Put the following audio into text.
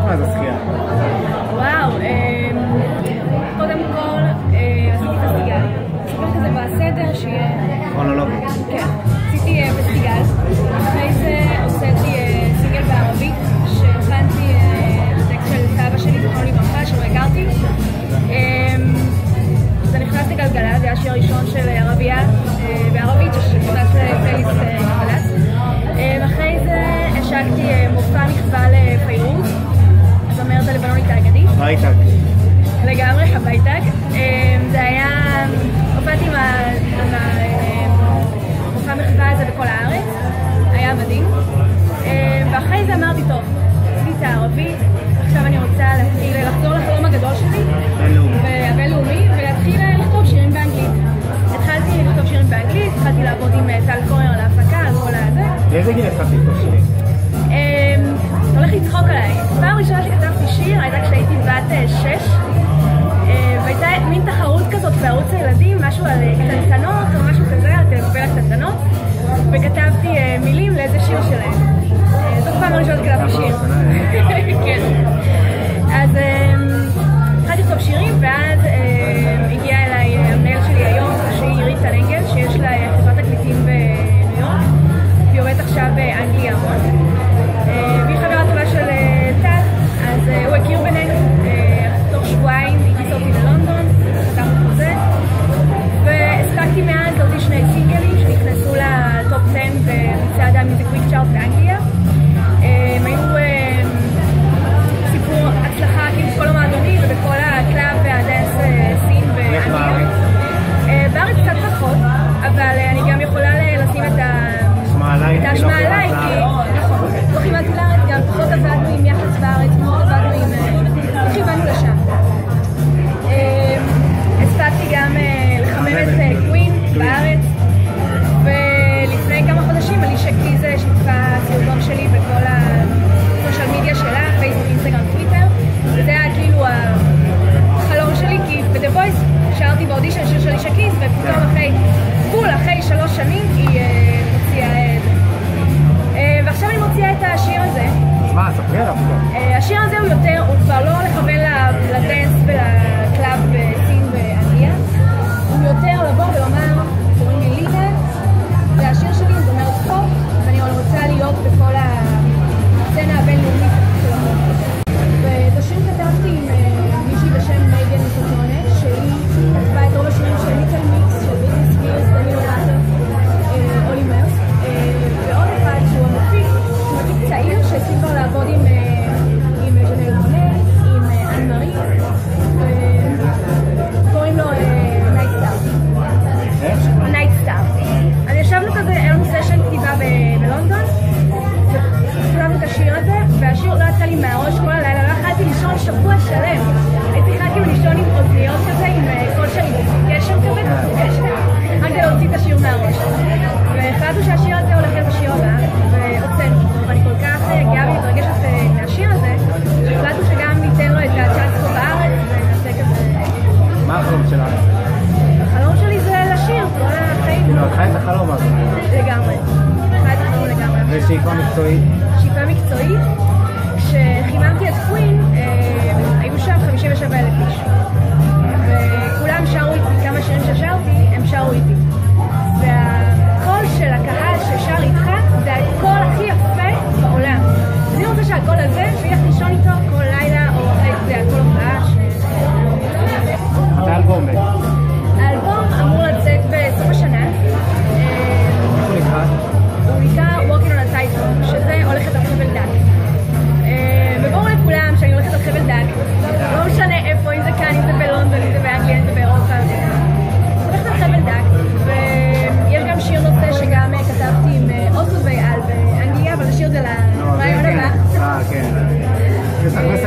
מאז השחייה? וואו, קודם כל עשיתי פסטיגל. ספר כזה בסדר שיהיה... כרונולוגי. כן, עשיתי פסטיגל. אחרי זה הוצאתי סינגל בערבית, שהכנתי טקסט של סבא שלי, זכרונו לברכה, שלא הכרתי. זה נכנס לגלגלצ, זה היה השיר הראשון של ערבייה בערבית, שנכנס לפלייליסט גלגלצ. אחרי זה השקתי מופע מחווה לפיירוז, הזמרת הלבנונית האגדית. חווייטק. לגמרי, חווייטק. זה היה, הופעתי עם המופע מחווה הזה בכל הארץ, היה מדהים. ואחרי זה אמרתי, טוב, עשיתי את הערבית, עכשיו אני רוצה לחזור לחלום הגדול שלי, הבינלאומי, ולהתחיל לכתוב שירים באנגלית. התחלתי לכתוב שירים באנגלית, התחלתי לעבוד עם טל קורר על ההפקה, על כל הזה. באיזה גיל התחלתי לכתוב שירים? הולך לצחוק עליי. פעם ראשונה שכתבתי שיר הייתה כשהייתי בת 6, והייתה מין תחרות כזאת בערוץ הילדים, משהו על קטנטנות או משהו כזה, על טלוויזיה קטנטנות, וכתבתי מילים לאיזה שיר שלהם. זאת פעם ראשונה שכתבתי שיר. כן. אז התחלתי לכתוב שירים, ואז הגיעה אליי המנהל שלי היום, שהיא ריטה לנגל, שיש לה חברת תקליטים בניו יורק, והיא עובדת עכשיו באנגליה המון. והיא חברה טובה של טל, אז הוא הכיר בינינו, תוך שבועיים הגיס אותי ללונדון, חתמנו חוזה, והספקתי מאז להוציא 2 סינגלים שנכנסו לטופ 10 במצעד המיוזיק וויק צ'ארט באנגליה. הם היו סיפור הצלחה כאילו בכל המועדונים ובכל הקלאב והדנס סין באנגליה. בארץ קצת פחות, אבל אני גם יכולה לשים את ההשמעה עליי, כי לא כיוונתי לארץ, גם פחות עבדנו עם יח"צ בארץ, פחות עבדנו עם... לא כיוונו לשם. הספקתי גם לחמם את קווין בארץ, ולפני כמה חודשים אלישה קיזה שיתפה סרטון שלי בכל הסושיאל מדיה שלה, פייסבוק, אינסטגרם, טוויטר, וזה היה כאילו החלום שלי, כי ב-The Voice שרתי באודישן שיר של אלישה קיז, ופתאום אחרי 3 שנים היא מוציאה את זה. ועכשיו אני מוציאה את השיר הזה. אז מה, ספרי עליו פה. השיר הזה הוא כבר לא לכוון לדנס ולקלאב בסין באנגליה. הוא יותר לבוא ולומר, קוראים לי ליטה, זה השיר שלי, זה אומר צחוק, ואני רוצה להיות בכל הסצנה הבינלאומית של המון. ואת השיר כתבתי עם מישהי בשם מייגן קוטונה, שהיא כתבה את רוב השירים של ליטל מיקס, של ביטני ספירס, דני לורטר, אולי מרס, ועוד אחד שהוא המפיק צעיר שהתחיל כבר לעבוד עם ז'נל מונה, עם אן מארי, וקוראים לו נייט סטאר. נייט סטאר. אז ישבנו כזה, היה לנו סשן כתיבה בלונדון, וכתבנו את השיר הזה, והשיר לא יצא לי מהראש כל הלילה, לא יכלתי לישון שבוע שלם. הייתי צריכה כאילו לישון עם אוזניות כזה, עם קול שלי גשם כזה, רק כדי להוציא את השיר מהראש. והחלטנו שהשיר הזה הולך להיות השיר הבא, והוצאנו. ואני כל כך גאה ומתרגשת מהשיר הזה, שהחלטנו שגם ניתן לו את הצ'אנס פה בארץ, ונעשה כזה... מה החלום שלך? החלום שלי זה לשיר כל החיים. לא, את חי את החלום הזה. לגמרי. חי את החלום לגמרי. ושאיפה מקצועית? שאיפה מקצועית, כשחיממתי את קווין, היו שם 57,000 איש. וכולם שרו איתי, כמה שירים ששרתי, הם שרו איתי. והקול של הקהל ששר איתך, זה הקול הכי יפה בעולם. אני רוצה שהקול הזה, שילך לישון איתו כל לילה, או אחרי זה הקול הופעה. את האלבום בעצם? האלבום אמור לצאת בסוף השנה. איך הוא נקרא? הוא נקרא Walking on a Tightrope, שזה הולכת על חבל דק. וברור לכולם שאני הולכת על חבל דק. לא משנה איפה, אם זה כאן, אם זה בלונדון, אם זה באנגליה, אם זה באירופה. הולכת על חבל דק. ויש גם שיר נושא שגם כתבתי עם אוסו ואייל באנגליה, אבל השיר זה לרעיון הבא. כן. זה